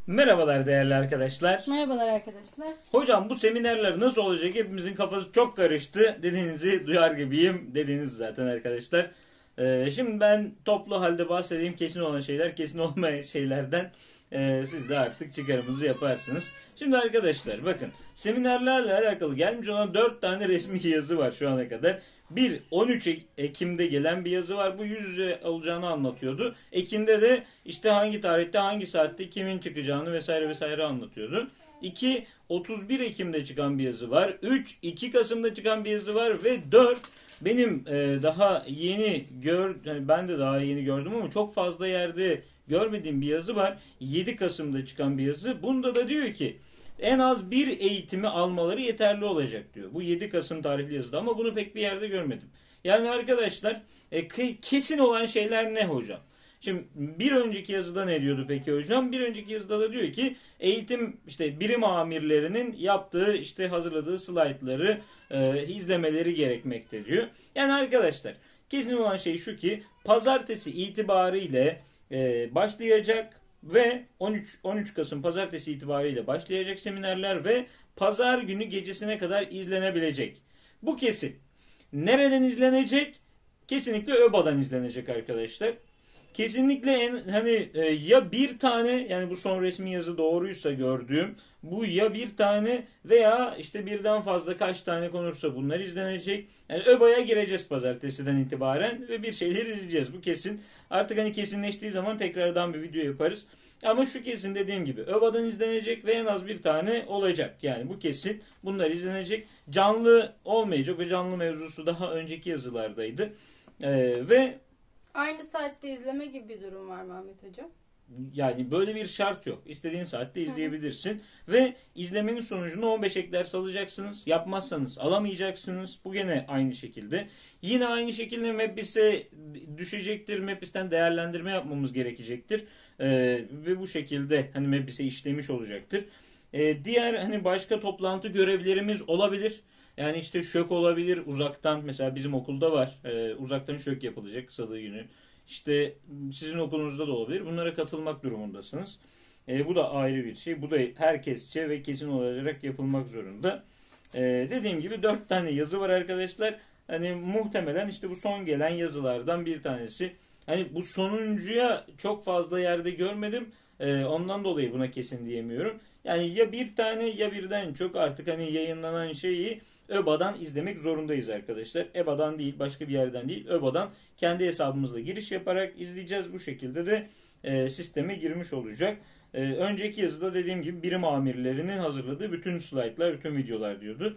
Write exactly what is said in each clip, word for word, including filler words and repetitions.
Merhabalar değerli arkadaşlar. Merhabalar arkadaşlar. Hocam bu seminerler nasıl olacak? Hepimizin kafası çok karıştı. Dediğinizi duyar gibiyim. Dediğiniz zaten arkadaşlar. Ee, şimdi ben toplu halde bahsedeyim. Kesin olan şeyler, kesin olmayan şeylerden e, siz de artık çıkarımınızı yaparsınız. Şimdi arkadaşlar bakın. Seminerlerle alakalı gelmiş olan dört tane resmi yazı var şu ana kadar. Bir on üç Ekim'de gelen bir yazı var. Bu yüz yüze olacağını anlatıyordu. Ekim'de de işte hangi tarihte, hangi saatte kimin çıkacağını vesaire vesaire anlatıyordu. iki otuz bir Ekim'de çıkan bir yazı var. üç iki Kasım'da çıkan bir yazı var ve dört benim e, daha yeni gör yani ben de daha yeni gördüm ama çok fazla yerde görmediğim bir yazı var. yedi Kasım'da çıkan bir yazı. Bunda da diyor ki en az bir eğitimi almaları yeterli olacak diyor. Bu yedi Kasım tarihli yazıda ama bunu pek bir yerde görmedim. Yani arkadaşlar e, kesin olan şeyler ne hocam? Şimdi bir önceki yazıda ne diyordu peki hocam? Bir önceki yazıda da diyor ki eğitim işte birim amirlerinin yaptığı işte hazırladığı slaytları e, izlemeleri gerekmekte diyor. Yani arkadaşlar kesin olan şey şu ki pazartesi itibariyle e, başlayacak ve on üç on üç Kasım pazartesi itibariyle başlayacak seminerler ve pazar günü gecesine kadar izlenebilecek. Bu kesin. Nereden izlenecek? Kesinlikle ÖBA'dan izlenecek arkadaşlar. Kesinlikle en, hani e, ya bir tane yani bu son resmi yazı doğruysa gördüğüm bu ya bir tane veya işte birden fazla kaç tane konursa bunlar izlenecek. Yani ÖBA'ya gireceğiz pazartesiden itibaren ve bir şeyler izleyeceğiz. Bu kesin. Artık hani kesinleştiği zaman tekrardan bir video yaparız. Ama şu kesin dediğim gibi ÖBA'dan izlenecek ve en az bir tane olacak. Yani bu kesin. Bunlar izlenecek. Canlı olmayacak. O canlı mevzusu daha önceki yazılardaydı. Ee, ve Aynı saatte izleme gibi bir durum var mı Ahmet Hocam? Yani böyle bir şart yok. İstediğin saatte izleyebilirsin. Hı hı. Ve izlemenin sonucunu on beş ek ders alacaksınız. Yapmazsanız alamayacaksınız. Bu gene aynı şekilde. Yine aynı şekilde MEBİS'e düşecektir. MEBİS'ten değerlendirme yapmamız gerekecektir. Ee, ve bu şekilde hani MEBİS'e işlemiş olacaktır. Ee, diğer hani başka toplantı görevlerimiz olabilir. Yani işte şök olabilir uzaktan. Mesela bizim okulda var. Ee, uzaktan şök yapılacak kısalığı günü. İşte sizin okulunuzda da olabilir. Bunlara katılmak durumundasınız. E, bu da ayrı bir şey. Bu da herkesçe ve kesin olarak yapılmak zorunda. E, dediğim gibi dört tane yazı var arkadaşlar. Hani muhtemelen işte bu son gelen yazılardan bir tanesi. Hani bu sonuncuya çok fazla yerde görmedim. E, ondan dolayı buna kesin diyemiyorum. Yani ya bir tane ya birden çok artık hani yayınlanan şeyi ÖBA'dan izlemek zorundayız arkadaşlar. EBA'dan değil, başka bir yerden değil. ÖBA'dan kendi hesabımızla giriş yaparak izleyeceğiz. Bu şekilde de e, sisteme girmiş olacak. E, önceki yazıda dediğim gibi birim amirlerinin hazırladığı bütün slaytlar, bütün videolar diyordu.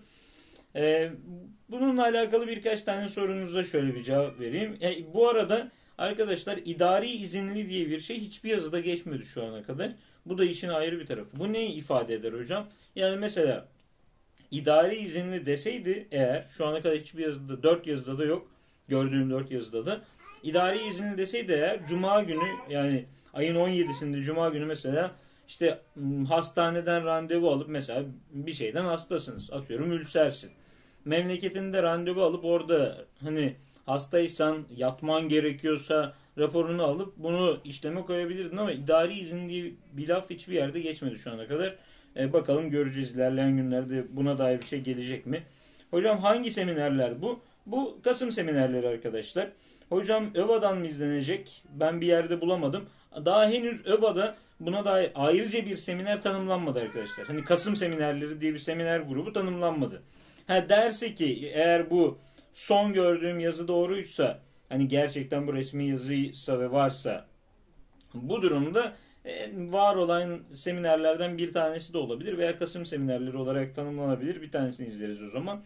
E, bununla alakalı birkaç tane sorunuza şöyle bir cevap vereyim. E, bu arada arkadaşlar idari izinli diye bir şey hiçbir yazıda geçmedi şu ana kadar. Bu da işin ayrı bir tarafı. Bu neyi ifade eder hocam? Yani mesela İdari izinli deseydi eğer şu ana kadar hiçbir yazıda dört yazıda da yok. Gördüğüm dört yazıda da. İdari izinli deseydi eğer cuma günü yani ayın on yedisinde cuma günü mesela işte hastaneden randevu alıp mesela bir şeyden hastasınız. Atıyorum ülsersin. Memleketinde randevu alıp orada hani hastaysan yatman gerekiyorsa raporunu alıp bunu işleme koyabilirdin ama idari izin diye bir laf hiçbir yerde geçmedi şu ana kadar. E, bakalım göreceğiz ilerleyen günlerde buna dair bir şey gelecek mi? Hocam hangi seminerler bu? Bu Kasım seminerleri arkadaşlar. Hocam ÖBA'dan mı izlenecek? Ben bir yerde bulamadım. Daha henüz ÖBA'da buna dair ayrıca bir seminer tanımlanmadı arkadaşlar. Hani Kasım seminerleri diye bir seminer grubu tanımlanmadı. Ha derse ki eğer bu son gördüğüm yazı doğruysa hani gerçekten bu resmi yazıysa ve varsa bu durumda var olan seminerlerden bir tanesi de olabilir veya Kasım seminerleri olarak tanımlanabilir. Bir tanesini izleriz o zaman.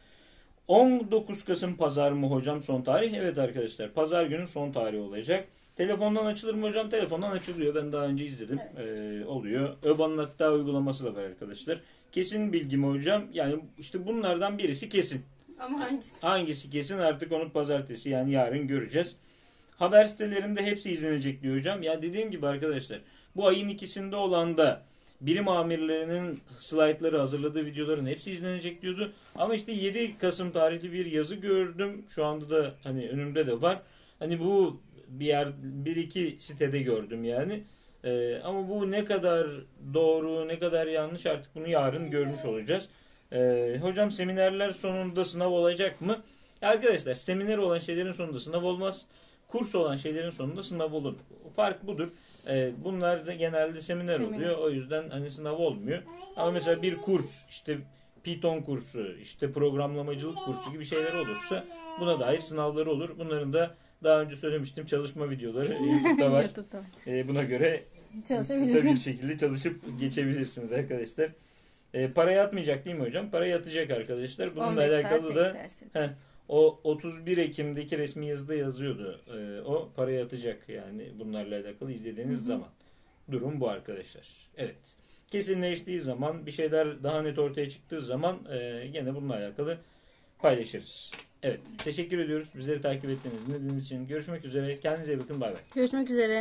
on dokuz Kasım pazar mı hocam son tarih? Evet arkadaşlar pazar günü son tarih olacak. Telefondan açılır mı hocam? Telefondan açılıyor. Ben daha önce izledim. Evet. Ee, oluyor. ÖBA'nın hatta uygulaması da var arkadaşlar. Kesin bilgi mi hocam? Yani işte bunlardan birisi kesin. Ama hangisi? Hangisi kesin artık onu pazartesi yani yarın göreceğiz. Haber sitelerinde hepsi izlenecek diyor hocam. Ya dediğim gibi arkadaşlar bu ayın ikisinde olan da birim amirlerinin slaytları hazırladığı videoların hepsi izlenecek diyordu. Ama işte yedi Kasım tarihli bir yazı gördüm. Şu anda da hani önümde de var. Hani bu bir yer bir iki sitede gördüm yani. Ee, ama bu ne kadar doğru, ne kadar yanlış artık bunu yarın görmüş olacağız. Ee, hocam seminerler sonunda sınav olacak mı? Arkadaşlar seminer olan şeylerin sonunda sınav olmaz. Kurs olan şeylerin sonunda sınav olur. Fark budur. Ee, bunlar da genelde seminer, Seminer. oluyor. O yüzden hani sınav olmuyor. Ama mesela bir kurs, işte Python kursu, işte programlamacılık kursu gibi şeyler olursa buna dair sınavları olur. Bunların da daha önce söylemiştim çalışma videoları YouTube'da var. YouTube'da. Ee, buna göre kısa bir Çalışabiliriz. şekilde çalışıp geçebilirsiniz arkadaşlar. Ee, para yatmayacak değil mi hocam? Para yatacak arkadaşlar. Bununla on beş alakalı saat da ders heh, o otuz bir Ekim'deki resmi yazıda yazıyordu. Ee, o para yatacak yani bunlarla alakalı izlediğiniz Hı hı. zaman. Durum bu arkadaşlar. Evet. Kesinleştiği zaman, bir şeyler daha net ortaya çıktığı zaman e, gene bununla alakalı paylaşırız. Evet. Teşekkür ediyoruz. Bizleri takip ettiğiniz, dinlediğiniz için. Görüşmek üzere. Kendinize iyi bakın. Bay bay. Görüşmek üzere.